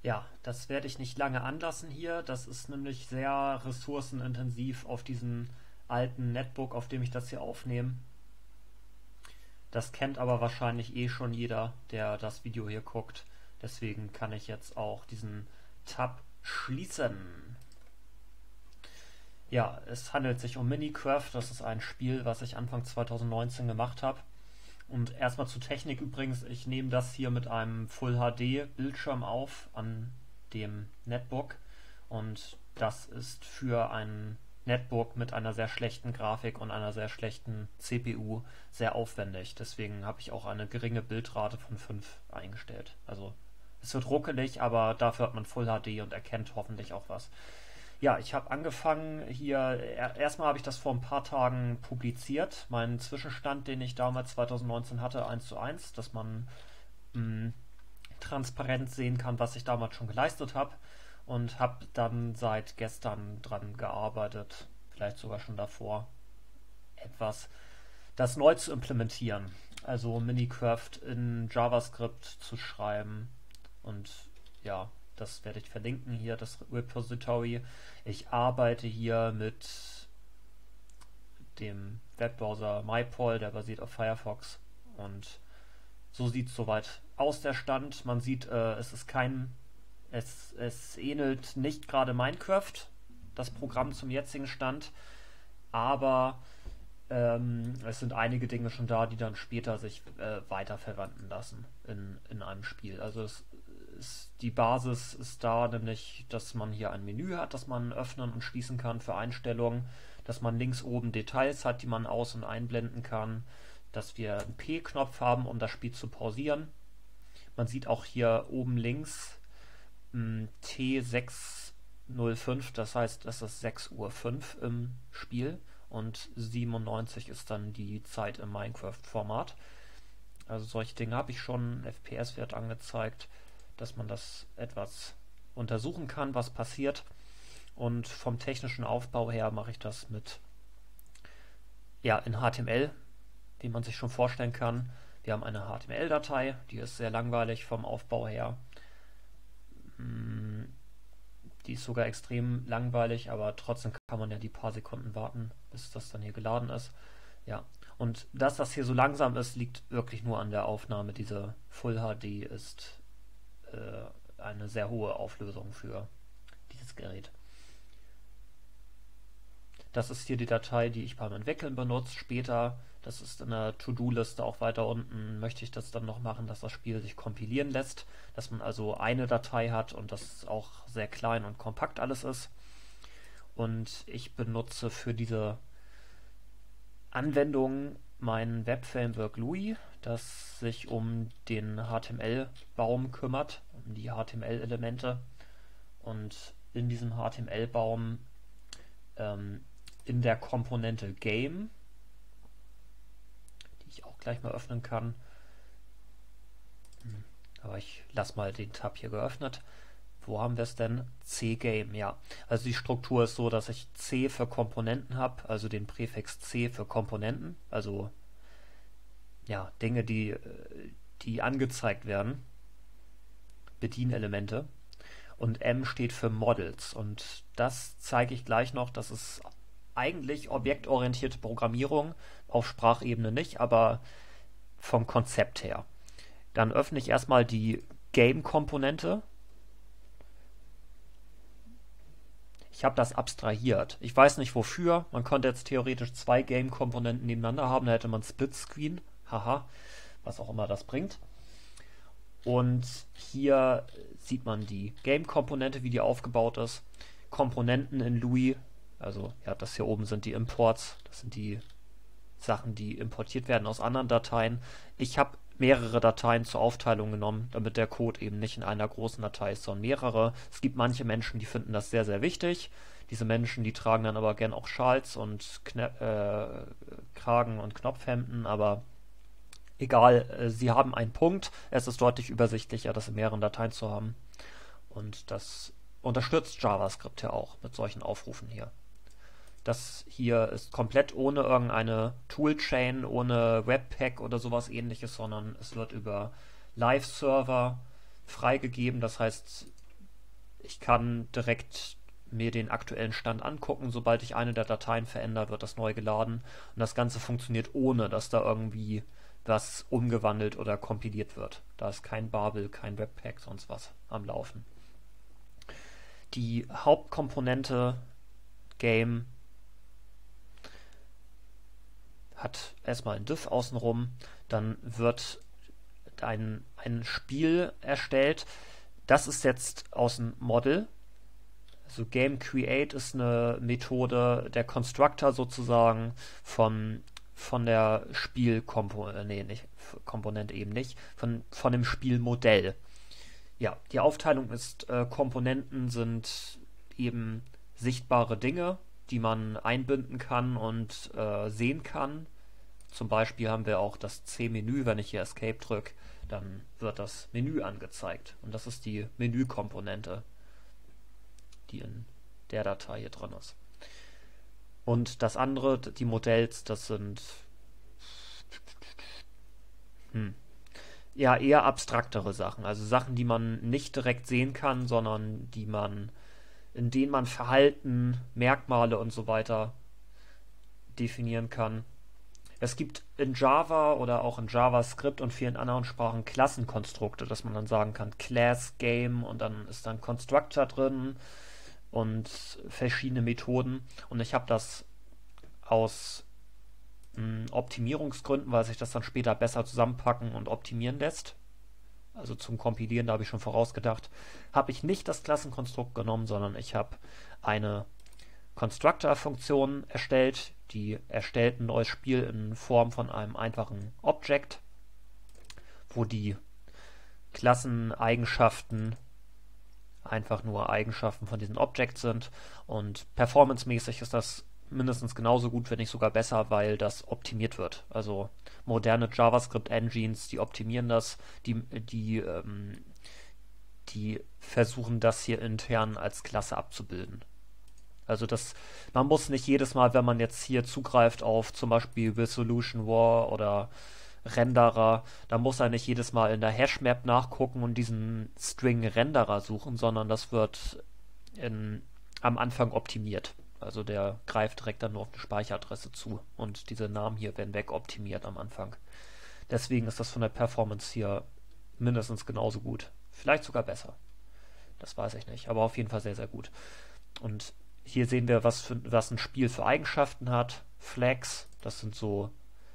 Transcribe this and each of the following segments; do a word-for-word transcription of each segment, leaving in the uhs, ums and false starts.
Ja, das werde ich nicht lange anlassen hier. Das ist nämlich sehr ressourcenintensiv auf diesem alten Netbook, auf dem ich das hier aufnehme. Das kennt aber wahrscheinlich eh schon jeder, der das Video hier guckt. Deswegen kann ich jetzt auch diesen Tab schließen. Ja, es handelt sich um Minecraft. Das ist ein Spiel, was ich Anfang zwanzig neunzehn gemacht habe. Und erstmal zur Technik übrigens. Ich nehme das hier mit einem Full H D Bildschirm auf an dem Netbook. Und das ist für ein Netbook mit einer sehr schlechten Grafik und einer sehr schlechten C P U sehr aufwendig. Deswegen habe ich auch eine geringe Bildrate von fünf eingestellt. Also es wird ruckelig, aber dafür hat man Full H D und erkennt hoffentlich auch was. Ja, ich habe angefangen hier, er, erstmal habe ich das vor ein paar Tagen publiziert, meinen Zwischenstand, den ich damals zwanzig neunzehn hatte, eins zu eins, dass man mh, transparent sehen kann, was ich damals schon geleistet habe, und habe dann seit gestern dran gearbeitet, vielleicht sogar schon davor, etwas das neu zu implementieren, also Minecraft in JavaScript zu schreiben. Und ja, das werde ich verlinken hier, das Repository. Ich arbeite hier mit dem Webbrowser MyPol, der basiert auf Firefox. Und so sieht es soweit aus, der Stand. Man sieht, äh, es ist kein, es, es ähnelt nicht gerade Minecraft, das Programm zum jetzigen Stand, aber ähm, es sind einige Dinge schon da, die dann später sich äh, weiterverwenden lassen in, in einem Spiel. Also es ist, die Basis ist da, nämlich, dass man hier ein Menü hat, das man öffnen und schließen kann für Einstellungen, dass man links oben Details hat, die man aus- und einblenden kann, dass wir einen P-Knopf haben, um das Spiel zu pausieren. Man sieht auch hier oben links mh, T sechs null fünf, das heißt, das ist sechs Uhr fünf im Spiel und siebenundneunzig ist dann die Zeit im Minecraft-Format. Also solche Dinge habe ich schon, F P S-Wert angezeigt, dass man das etwas untersuchen kann, was passiert. Und vom technischen Aufbau her mache ich das mit, ja, in H T M L, wie man sich schon vorstellen kann. Wir haben eine H T M L-Datei, die ist sehr langweilig vom Aufbau her. Die ist sogar extrem langweilig, aber trotzdem kann man ja die paar Sekunden warten, bis das dann hier geladen ist. Ja, und dass das hier so langsam ist, liegt wirklich nur an der Aufnahme. Diese Full H D ist äh, eine sehr hohe Auflösung für dieses Gerät. Das ist hier die Datei, die ich beim Entwickeln benutze. Später, das ist in der To-Do-Liste auch weiter unten, möchte ich das dann noch machen, dass das Spiel sich kompilieren lässt. Dass man also eine Datei hat und das auch sehr klein und kompakt alles ist. Und ich benutze für diese Anwendung mein Web-Framework Louis, das sich um den H T M L-Baum kümmert, um die H T M L-Elemente. Und in diesem H T M L-Baum ähm, in der Komponente Game, die ich auch gleich mal öffnen kann, aber ich lasse mal den Tab hier geöffnet. Wo haben wir es denn? C-Game, ja. Also die Struktur ist so, dass ich C für Komponenten habe, also den Präfix C für Komponenten, also ja, Dinge, die, die angezeigt werden, Bedienelemente. Und M steht für Models. Und das zeige ich gleich noch. Das ist eigentlich objektorientierte Programmierung, auf Sprachebene nicht, aber vom Konzept her. Dann öffne ich erstmal die Game-Komponente. Ich habe das abstrahiert. Ich weiß nicht wofür. Man könnte jetzt theoretisch zwei Game-Komponenten nebeneinander haben. Da hätte man Split-Screen. Haha, was auch immer das bringt. Und hier sieht man die Game-Komponente, wie die aufgebaut ist. Komponenten in Louis, also ja, das hier oben sind die Imports. Das sind die Sachen, die importiert werden aus anderen Dateien. Ich habe mehrere Dateien zur Aufteilung genommen, damit der Code eben nicht in einer großen Datei ist, sondern mehrere. Es gibt manche Menschen, die finden das sehr, sehr wichtig. Diese Menschen, die tragen dann aber gern auch Schals und Kne äh, Kragen und Knopfhemden, aber egal, äh, sie haben einen Punkt. Es ist deutlich übersichtlicher, das in mehreren Dateien zu haben. Und das unterstützt JavaScript ja auch mit solchen Aufrufen hier. Das hier ist komplett ohne irgendeine Toolchain, ohne Webpack oder sowas ähnliches, sondern es wird über Live-Server freigegeben. Das heißt, ich kann direkt mir den aktuellen Stand angucken. Sobald ich eine der Dateien verändere, wird das neu geladen. Und das Ganze funktioniert ohne, dass da irgendwie was umgewandelt oder kompiliert wird. Da ist kein Babel, kein Webpack, sonst was am Laufen. Die Hauptkomponente Game hat erstmal ein Div außenrum, dann wird ein, ein Spiel erstellt. Das ist jetzt aus dem Model. Also Game Create ist eine Methode, der Constructor sozusagen von, von der Spielkomponente, nee, nicht, Komponente eben nicht, von, von dem Spielmodell. Ja, die Aufteilung ist, äh, Komponenten sind eben sichtbare Dinge, die man einbinden kann und äh, sehen kann. Zum Beispiel haben wir auch das C-Menü. Wenn ich hier Escape drücke, dann wird das Menü angezeigt. Und das ist die Menükomponente, die in der Datei hier drin ist. Und das andere, die Modells, das sind hm, ja eher abstraktere Sachen. Also Sachen, die man nicht direkt sehen kann, sondern die man, in denen man Verhalten, Merkmale und so weiter definieren kann. Es gibt in Java oder auch in JavaScript und vielen anderen Sprachen Klassenkonstrukte, dass man dann sagen kann Class, Game und dann ist dann Constructor drin und verschiedene Methoden. Und ich habe das aus mh, Optimierungsgründen, weil sich das dann später besser zusammenpacken und optimieren lässt. Also zum Kompilieren, da habe ich schon vorausgedacht, habe ich nicht das Klassenkonstrukt genommen, sondern ich habe eine Constructor-Funktion erstellt, die erstellt ein neues Spiel in Form von einem einfachen Object, wo die Klasseneigenschaften einfach nur Eigenschaften von diesem Object sind. Und performancemäßig ist das mindestens genauso gut, wenn nicht sogar besser, weil das optimiert wird. Also moderne JavaScript-Engines, die optimieren das, die, die, ähm, die versuchen das hier intern als Klasse abzubilden. Also das, man muss nicht jedes Mal, wenn man jetzt hier zugreift auf zum Beispiel Resolution War oder Renderer, da muss er nicht jedes Mal in der Hashmap nachgucken und diesen String Renderer suchen, sondern das wird in, am Anfang optimiert. Also der greift direkt dann nur auf die Speicheradresse zu und diese Namen hier werden wegoptimiert am Anfang. Deswegen ist das von der Performance hier mindestens genauso gut. Vielleicht sogar besser. Das weiß ich nicht, aber auf jeden Fall sehr, sehr gut. Und hier sehen wir, was, für, was ein Spiel für Eigenschaften hat. Flags, das sind so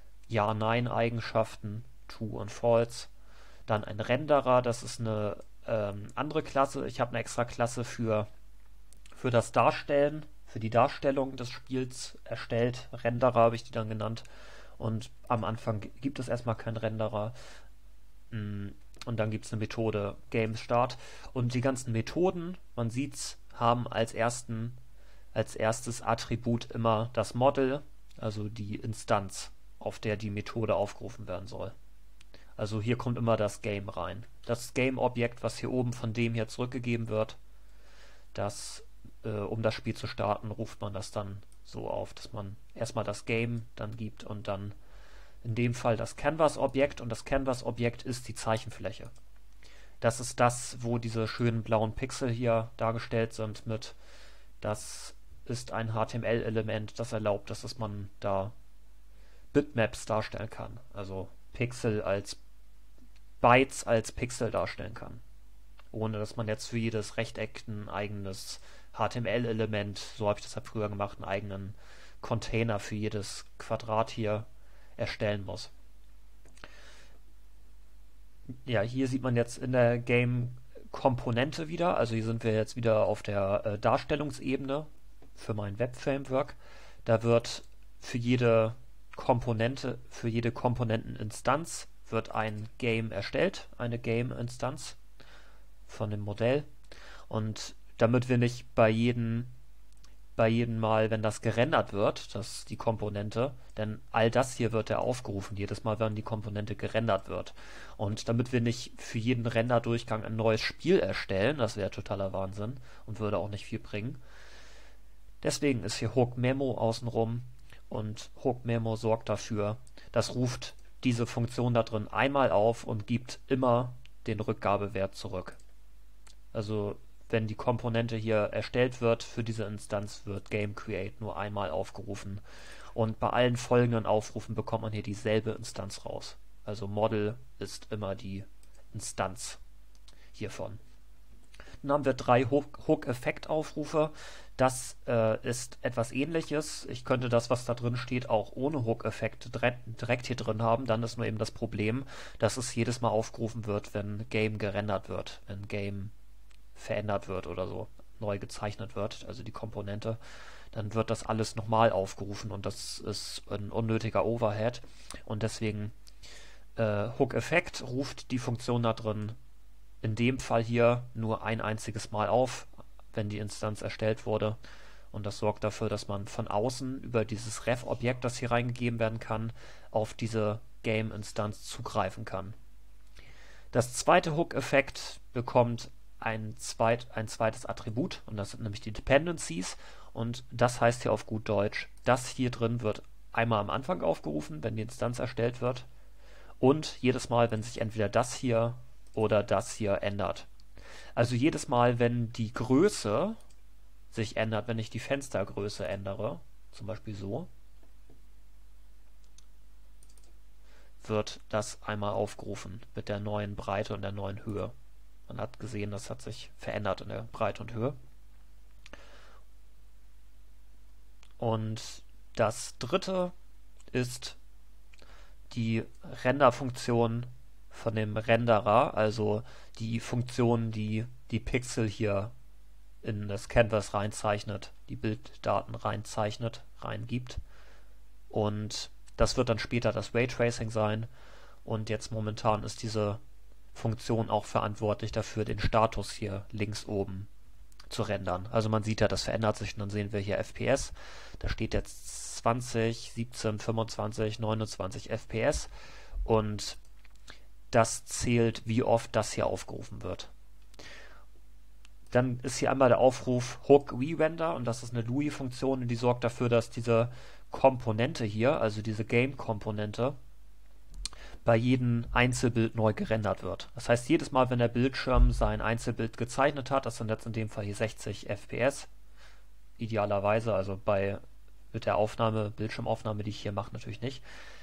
Ja-Nein-Eigenschaften, True und False. Dann ein Renderer, das ist eine ähm, andere Klasse. Ich habe eine extra Klasse für, für das Darstellen, für die Darstellung des Spiels erstellt. Renderer habe ich die dann genannt. Und am Anfang gibt es erstmal keinen Renderer. Und dann gibt es eine Methode Game Start. Und die ganzen Methoden, man sieht's, haben als ersten als erstes Attribut immer das Model, also die Instanz, auf der die Methode aufgerufen werden soll. Also hier kommt immer das Game rein. Das Game-Objekt, was hier oben von dem hier zurückgegeben wird, das, äh, um das Spiel zu starten, ruft man das dann so auf, dass man erstmal das Game dann gibt und dann in dem Fall das Canvas-Objekt, und das Canvas-Objekt ist die Zeichenfläche. Das ist das, wo diese schönen blauen Pixel hier dargestellt sind mit, das ist ein H T M L-Element, das erlaubt, dass man da Bitmaps darstellen kann. Also Pixel als Bytes als Pixel darstellen kann. Ohne dass man jetzt für jedes Rechteck ein eigenes H T M L-Element, so habe ich das halt früher gemacht, einen eigenen Container für jedes Quadrat hier erstellen muss. Ja, hier sieht man jetzt in der Game-Komponente wieder, also hier sind wir jetzt wieder auf der äh, Darstellungsebene für mein Web-Framework. Da wird für jede Komponente, für jede Komponenteninstanz wird ein Game erstellt, eine Game-Instanz von dem Modell. Und damit wir nicht bei jedem bei jedem Mal, wenn das gerendert wird, das die Komponente, denn all das hier wird ja aufgerufen, jedes Mal, wenn die Komponente gerendert wird. Und damit wir nicht für jeden Renderdurchgang ein neues Spiel erstellen, das wäre totaler Wahnsinn und würde auch nicht viel bringen. Deswegen ist hier Hook Memo außenrum und Hook Memo sorgt dafür, das ruft diese Funktion da drin einmal auf und gibt immer den Rückgabewert zurück. Also wenn die Komponente hier erstellt wird, für diese Instanz wird Game Create nur einmal aufgerufen. Und bei allen folgenden Aufrufen bekommt man hier dieselbe Instanz raus. Also Model ist immer die Instanz hiervon. Dann haben wir drei Hook-Effekt-Aufrufe. Das äh, ist etwas Ähnliches. Ich könnte das, was da drin steht, auch ohne Hook-Effekt direkt hier drin haben. Dann ist nur eben das Problem, dass es jedes Mal aufgerufen wird, wenn Game gerendert wird, wenn Game verändert wird oder so, neu gezeichnet wird, also die Komponente. Dann wird das alles nochmal aufgerufen und das ist ein unnötiger Overhead. Und deswegen äh, Hook-Effekt ruft die Funktion da drin in dem Fall hier nur ein einziges Mal auf, wenn die Instanz erstellt wurde. Und das sorgt dafür, dass man von außen über dieses Ref-Objekt, das hier reingegeben werden kann, auf diese Game-Instanz zugreifen kann. Das zweite Hook-Effekt bekommt ein, zweit, ein zweites Attribut, und das sind nämlich die Dependencies. Und das heißt hier auf gut Deutsch, das hier drin wird einmal am Anfang aufgerufen, wenn die Instanz erstellt wird. Und jedes Mal, wenn sich entweder das hier oder das hier ändert. Also jedes Mal, wenn die Größe sich ändert, wenn ich die Fenstergröße ändere, zum Beispiel so, wird das einmal aufgerufen mit der neuen Breite und der neuen Höhe. Man hat gesehen, das hat sich verändert in der Breite und Höhe. Und das dritte ist die Renderfunktion von dem Renderer, also die Funktion, die die Pixel hier in das Canvas reinzeichnet, die Bilddaten reinzeichnet, reingibt. Und das wird dann später das Raytracing sein. Und jetzt momentan ist diese Funktion auch verantwortlich dafür, den Status hier links oben zu rendern. Also man sieht ja, das verändert sich und dann sehen wir hier F P S. Da steht jetzt zwanzig, siebzehn, fünfundzwanzig, neunundzwanzig F P S und das zählt, wie oft das hier aufgerufen wird. Dann ist hier einmal der Aufruf Hook Re-Render und das ist eine L U I-Funktion und die sorgt dafür, dass diese Komponente hier, also diese Game-Komponente, bei jedem Einzelbild neu gerendert wird. Das heißt, jedes Mal, wenn der Bildschirm sein Einzelbild gezeichnet hat, das sind jetzt in dem Fall hier sechzig F P S, idealerweise, also bei mit der Aufnahme, Bildschirmaufnahme, die ich hier mache, natürlich nicht,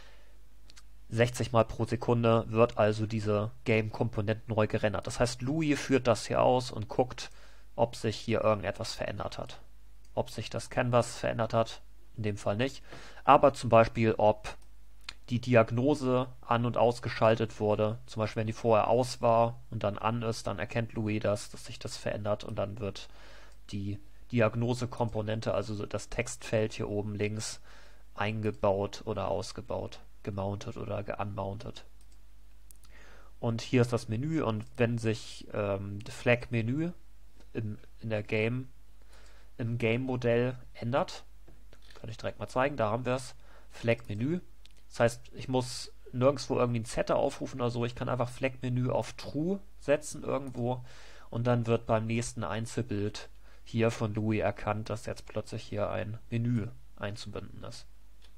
sechzig Mal pro Sekunde wird also diese Game-Komponente neu gerendert. Das heißt, L U I führt das hier aus und guckt, ob sich hier irgendetwas verändert hat. Ob sich das Canvas verändert hat, in dem Fall nicht. Aber zum Beispiel, ob die Diagnose an- und ausgeschaltet wurde. Zum Beispiel, wenn die vorher aus war und dann an ist, dann erkennt L U I das, dass sich das verändert und dann wird die Diagnose-Komponente, also das Textfeld hier oben links, eingebaut oder ausgebaut. Gemountet oder geunmountet. Und hier ist das Menü und wenn sich ähm, das Flag-Menü im, in der Game, im Game-Modell ändert, kann ich direkt mal zeigen, da haben wir es, Flag-Menü. Das heißt, ich muss nirgendwo irgendwie ein Setter aufrufen oder so, ich kann einfach Flag-Menü auf True setzen irgendwo und dann wird beim nächsten Einzelbild hier von L U I erkannt, dass jetzt plötzlich hier ein Menü einzubinden ist.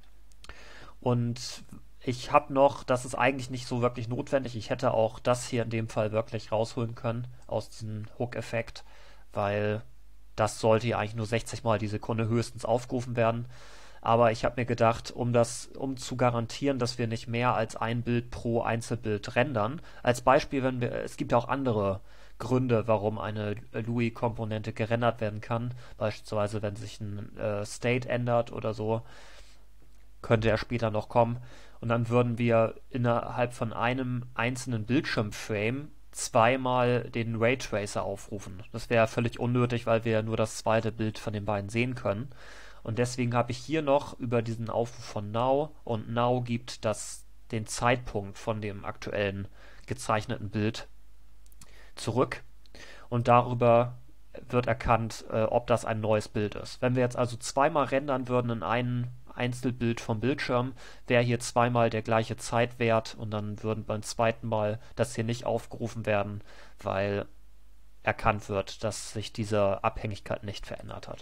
Und ich habe noch, das ist eigentlich nicht so wirklich notwendig, ich hätte auch das hier in dem Fall wirklich rausholen können aus diesem Hook-Effekt, weil das sollte ja eigentlich nur sechzig Mal die Sekunde höchstens aufgerufen werden. Aber ich habe mir gedacht, um das, um zu garantieren, dass wir nicht mehr als ein Bild pro Einzelbild rendern, als Beispiel, wenn wir, es gibt ja auch andere Gründe, warum eine L U I-Komponente gerendert werden kann, beispielsweise wenn sich ein äh, State ändert oder so, könnte er später noch kommen. Und dann würden wir innerhalb von einem einzelnen Bildschirmframe zweimal den Raytracer aufrufen. Das wäre völlig unnötig, weil wir ja nur das zweite Bild von den beiden sehen können. Und deswegen habe ich hier noch über diesen Aufruf von Now und Now gibt das den Zeitpunkt von dem aktuellen gezeichneten Bild zurück. Und darüber wird erkannt, äh, ob das ein neues Bild ist. Wenn wir jetzt also zweimal rendern würden in einem Einzelbild vom Bildschirm, wäre hier zweimal der gleiche Zeitwert und dann würden beim zweiten Mal das hier nicht aufgerufen werden, weil erkannt wird, dass sich diese Abhängigkeit nicht verändert hat.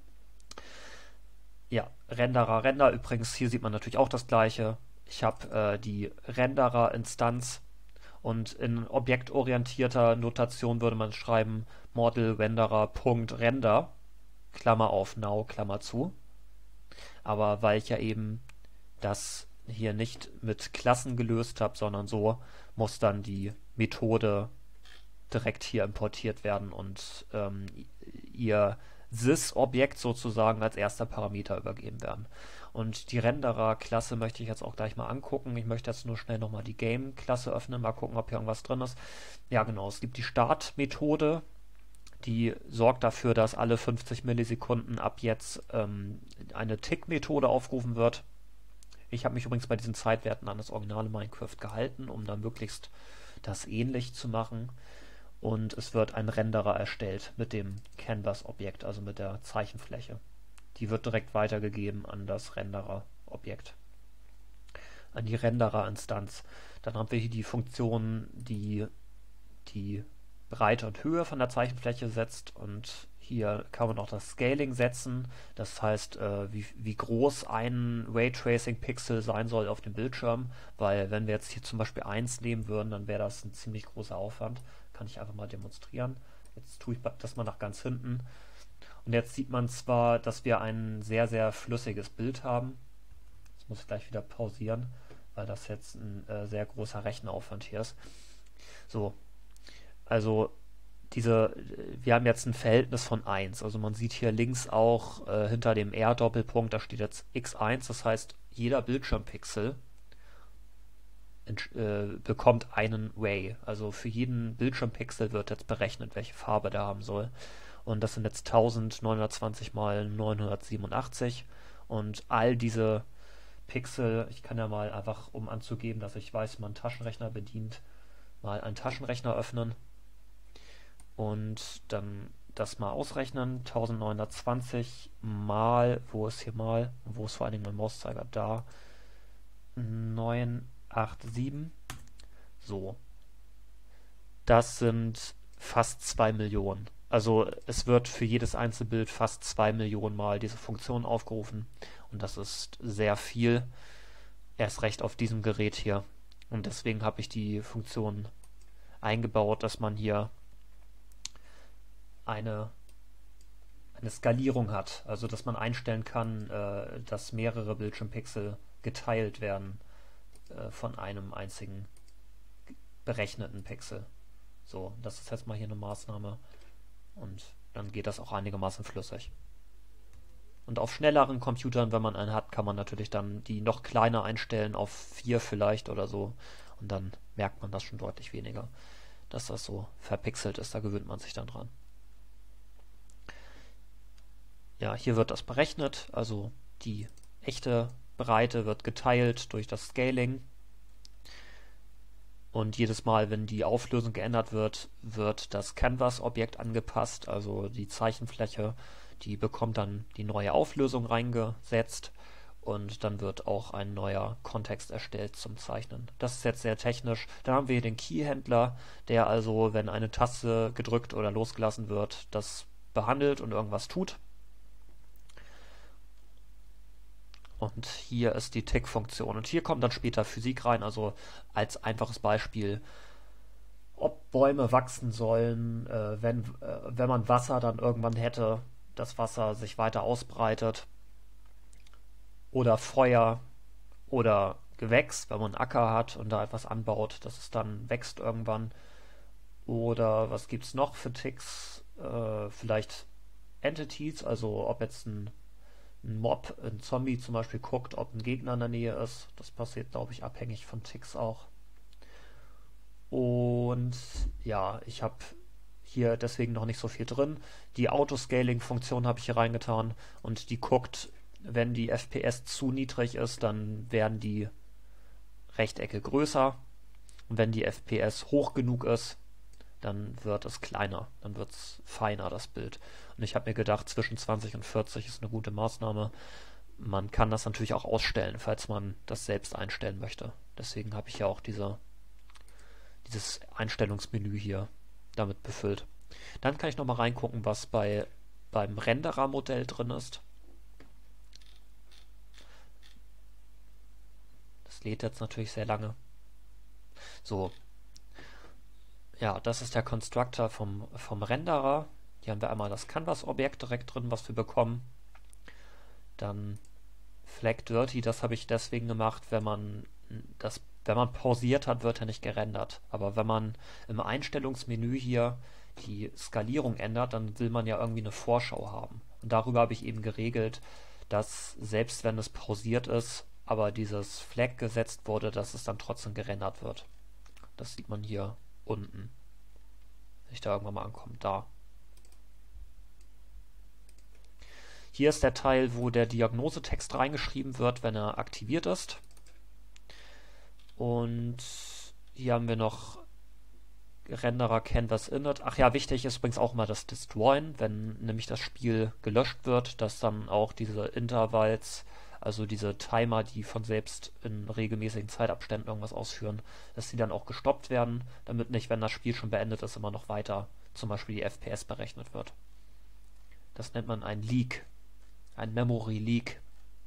Ja, Renderer, Render, übrigens, hier sieht man natürlich auch das gleiche. Ich habe äh, die Renderer-Instanz Und in objektorientierter Notation würde man schreiben Model Renderer.render, Klammer auf now, Klammer zu. Aber weil ich ja eben das hier nicht mit Klassen gelöst habe, sondern so, muss dann die Methode direkt hier importiert werden und ähm, ihr Sys-Objekt sozusagen als erster Parameter übergeben werden. Und die Renderer-Klasse möchte ich jetzt auch gleich mal angucken. Ich möchte jetzt nur schnell nochmal die Game-Klasse öffnen, mal gucken, ob hier irgendwas drin ist. Ja, genau, es gibt die Start-Methode, die sorgt dafür, dass alle fünfzig Millisekunden ab jetzt ähm, eine Tick-Methode aufgerufen wird. Ich habe mich übrigens bei diesen Zeitwerten an das originale Minecraft gehalten, um dann möglichst das ähnlich zu machen. Und es wird ein Renderer erstellt mit dem Canvas-Objekt, also mit der Zeichenfläche. Die wird direkt weitergegeben an das Renderer-Objekt, an die Renderer-Instanz. Dann haben wir hier die Funktion, die die Breite und Höhe von der Zeichenfläche setzt, und hier kann man auch das Scaling setzen, das heißt, äh, wie, wie groß ein Raytracing-Pixel sein soll auf dem Bildschirm, weil wenn wir jetzt hier zum Beispiel eins nehmen würden, dann wäre das ein ziemlich großer Aufwand. Kann ich einfach mal demonstrieren. Jetzt tue ich das mal nach ganz hinten. Und jetzt sieht man zwar, dass wir ein sehr, sehr flüssiges Bild haben. Jetzt muss ich gleich wieder pausieren, weil das jetzt ein äh, sehr großer Rechenaufwand hier ist. So, also diese, wir haben jetzt ein Verhältnis von eins. Also man sieht hier links auch äh, hinter dem R-Doppelpunkt, da steht jetzt x eins. Das heißt, jeder Bildschirmpixel Äh, bekommt einen Ray. Also für jeden Bildschirmpixel wird jetzt berechnet, welche Farbe der haben soll. Und das sind jetzt neunzehnhundertzwanzig mal neunhundertsiebenundachtzig. Und all diese Pixel, ich kann ja mal einfach, um anzugeben, dass ich weiß, wie man einen Taschenrechner bedient, mal einen Taschenrechner öffnen und dann das mal ausrechnen. neunzehnhundertzwanzig mal, wo ist hier mal, wo ist vor allen Dingen mein Mauszeiger da, neun acht sieben. So. Das sind fast zwei Millionen. Also es wird für jedes Einzelbild fast zwei Millionen Mal diese Funktion aufgerufen. Und das ist sehr viel. Erst recht auf diesem Gerät hier. Und deswegen habe ich die Funktion eingebaut, dass man hier eine, eine Skalierung hat. Also dass man einstellen kann, äh, dass mehrere Bildschirmpixel geteilt werden von einem einzigen berechneten Pixel. So, das ist jetzt mal hier eine Maßnahme und dann geht das auch einigermaßen flüssig. Und auf schnelleren Computern, wenn man einen hat, kann man natürlich dann die noch kleiner einstellen, auf vier vielleicht oder so, und dann merkt man das schon deutlich weniger, dass das so verpixelt ist, da gewöhnt man sich dann dran. Ja, hier wird das berechnet, also die echte Breite wird geteilt durch das Scaling. Und jedes Mal, wenn die Auflösung geändert wird, wird das Canvas-Objekt angepasst, also die Zeichenfläche, die bekommt dann die neue Auflösung reingesetzt und dann wird auch ein neuer Kontext erstellt zum Zeichnen. Das ist jetzt sehr technisch. Dann haben wir hier den Keyhändler, der also, wenn eine Taste gedrückt oder losgelassen wird, das behandelt und irgendwas tut. Und hier ist die Tick-Funktion. Und hier kommt dann später Physik rein, also als einfaches Beispiel, ob Bäume wachsen sollen, äh, wenn, äh, wenn man Wasser dann irgendwann hätte, das Wasser sich weiter ausbreitet. Oder Feuer oder Gewächs, wenn man einen Acker hat und da etwas anbaut, dass es dann wächst irgendwann. Oder was gibt es noch für Ticks? Äh, vielleicht Entities, also ob jetzt ein ein Mob, ein Zombie zum Beispiel guckt, ob ein Gegner in der Nähe ist. Das passiert, glaube ich, abhängig von Ticks auch. Und ja, ich habe hier deswegen noch nicht so viel drin. Die Autoscaling-Funktion habe ich hier reingetan und die guckt, wenn die F P S zu niedrig ist, dann werden die Rechtecke größer. Und wenn die F P S hoch genug ist, dann wird es kleiner, dann wird es feiner, das Bild. Und ich habe mir gedacht, zwischen zwanzig und vierzig ist eine gute Maßnahme. Man kann das natürlich auch ausstellen, falls man das selbst einstellen möchte. Deswegen habe ich ja auch diese, dieses Einstellungsmenü hier damit befüllt. Dann kann ich nochmal reingucken, was bei, beim Renderer-Modell drin ist. Das lädt jetzt natürlich sehr lange. So, Ja, das ist der Constructor vom, vom Renderer. Hier haben wir einmal das Canvas-Objekt direkt drin, was wir bekommen. Dann Flag Dirty, das habe ich deswegen gemacht, wenn man das, wenn man pausiert hat, wird er nicht gerendert. Aber wenn man im Einstellungsmenü hier die Skalierung ändert, dann will man ja irgendwie eine Vorschau haben. Und darüber habe ich eben geregelt, dass selbst wenn es pausiert ist, aber dieses Flag gesetzt wurde, dass es dann trotzdem gerendert wird. Das sieht man hier unten. Wenn ich da irgendwann mal ankomme, da. Hier ist der Teil, wo der Diagnosetext reingeschrieben wird, wenn er aktiviert ist. Und hier haben wir noch Renderer Canvas Init. Ach ja, wichtig ist übrigens auch mal das Destroyen, wenn nämlich das Spiel gelöscht wird, dass dann auch diese Intervals, also diese Timer, die von selbst in regelmäßigen Zeitabständen irgendwas ausführen, dass die dann auch gestoppt werden, damit nicht, wenn das Spiel schon beendet ist, immer noch weiter zum Beispiel die F P S berechnet wird. Das nennt man ein Leak. Ein Memory Leak.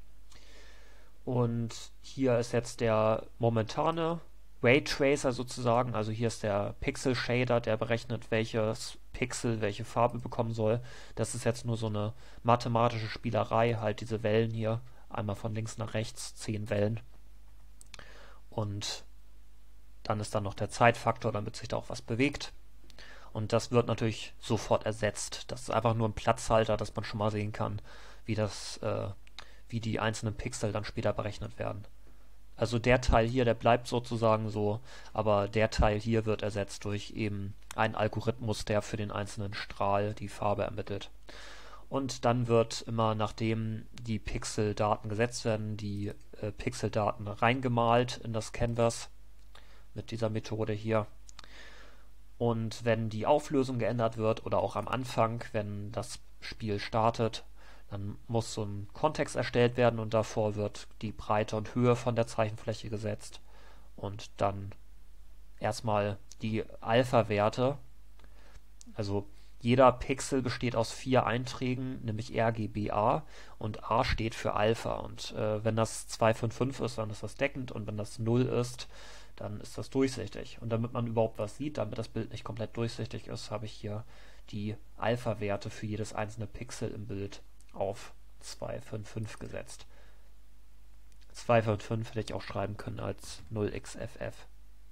Und hier ist jetzt der momentane Raytracer sozusagen, also hier ist der Pixel Shader, der berechnet, welches Pixel welche Farbe bekommen soll. Das ist jetzt nur so eine mathematische Spielerei, halt diese Wellen hier, einmal von links nach rechts, zehn Wellen. Und dann ist dann noch der Zeitfaktor, damit sich da auch was bewegt. Und das wird natürlich sofort ersetzt. Das ist einfach nur ein Platzhalter, dass man schon mal sehen kann, wie das, äh, wie die einzelnen Pixel dann später berechnet werden. Also der Teil hier, der bleibt sozusagen so, aber der Teil hier wird ersetzt durch eben einen Algorithmus, der für den einzelnen Strahl die Farbe ermittelt. Und dann wird immer, nachdem die Pixeldaten gesetzt werden, die äh, Pixeldaten reingemalt in das Canvas mit dieser Methode hier. Und wenn die Auflösung geändert wird oder auch am Anfang, wenn das Spiel startet, dann muss so ein Kontext erstellt werden und davor wird die Breite und Höhe von der Zeichenfläche gesetzt und dann erstmal die Alpha-Werte. Also jeder Pixel besteht aus vier Einträgen, nämlich R, G, B, A, und A steht für Alpha. Und äh, wenn das zwei von fünf ist, dann ist das deckend, und wenn das null ist, dann ist das durchsichtig. Und damit man überhaupt was sieht, damit das Bild nicht komplett durchsichtig ist, habe ich hier die Alpha-Werte für jedes einzelne Pixel im Bild auf zwei von fünf gesetzt. zwei von fünf hätte ich auch schreiben können als null x F F.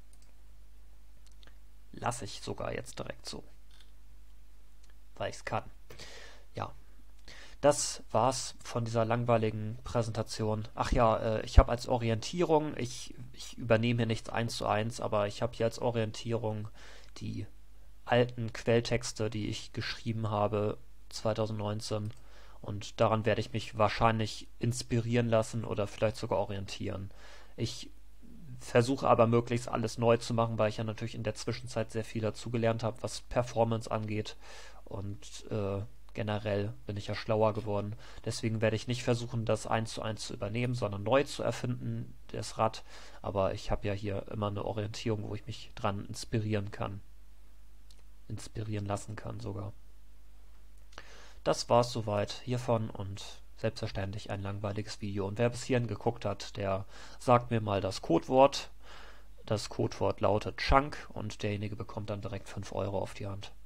Lasse ich sogar jetzt direkt so, weil ich es kann. Ja, das war's von dieser langweiligen Präsentation. Ach ja, äh, ich habe als Orientierung, ich, ich übernehme hier nichts eins zu eins, aber ich habe hier als Orientierung die alten Quelltexte, die ich geschrieben habe zwanzig neunzehn. Und daran werde ich mich wahrscheinlich inspirieren lassen oder vielleicht sogar orientieren. Ich versuche aber möglichst alles neu zu machen, weil ich ja natürlich in der Zwischenzeit sehr viel dazugelernt habe, was Performance angeht. Und äh, generell bin ich ja schlauer geworden. Deswegen werde ich nicht versuchen, das eins zu eins zu übernehmen, sondern neu zu erfinden, das Rad. Aber ich habe ja hier immer eine Orientierung, wo ich mich dran inspirieren kann. Inspirieren lassen kann sogar. Das war's soweit hiervon und selbstverständlich ein langweiliges Video. Und wer bis hierhin geguckt hat, der sagt mir mal das Codewort. Das Codewort lautet Chunk und derjenige bekommt dann direkt fünf Euro auf die Hand.